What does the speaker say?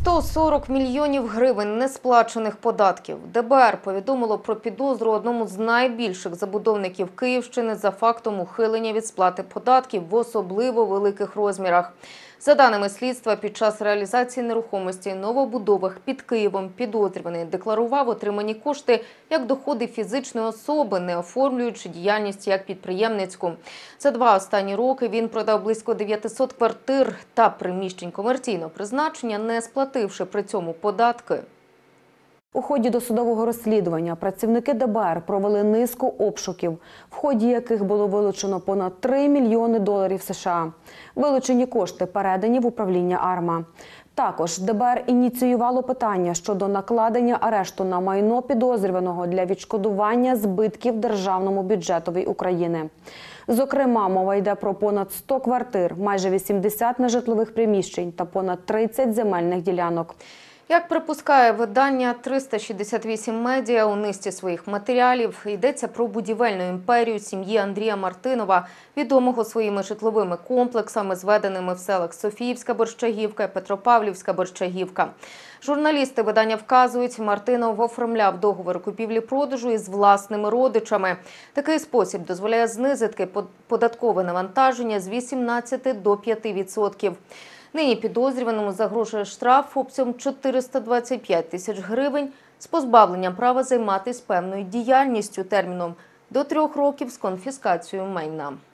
140 мільйонів гривень несплачених податків. ДБР повідомило про підозру одному з найбільших забудовників Київщини за фактом ухилення від сплати податків в особливо великих розмірах. За даними слідства, під час реалізації нерухомості новобудовах під Києвом підозрюваний декларував отримані кошти як доходи фізичної особи, не оформлюючи діяльність як підприємницьку. За 2 останні роки він продав близько 900 квартир та приміщень комерційного призначення, не сплативши при цьому податки. У ході досудового розслідування працівники ДБР провели низку обшуків, в ході яких було вилучено понад $3 мільйони США. Вилучені кошти передані в управління АРМА. Також ДБР ініціювало питання щодо накладення арешту на майно підозрюваного для відшкодування збитків державному бюджетові України. Зокрема, мова йде про понад 100 квартир, майже 80 нежитлових приміщень та понад 30 земельних ділянок. Як припускає видання 368 медіа у низці своїх матеріалів, йдеться про будівельну імперію сім'ї Андрія Мартинова, відомого своїми житловими комплексами, зведеними в селах Софіївська Борщагівка і Петропавлівська Борщагівка. Журналісти видання вказують, Мартинов оформляв договори купівлі-продажу із власними родичами. Такий спосіб дозволяє знизити податкове навантаження з 18 до 5%. Нині підозрюваному загрожує штраф обсягом 425 тисяч гривень з позбавленням права займатися певною діяльністю терміном до 3 років з конфіскацією майна.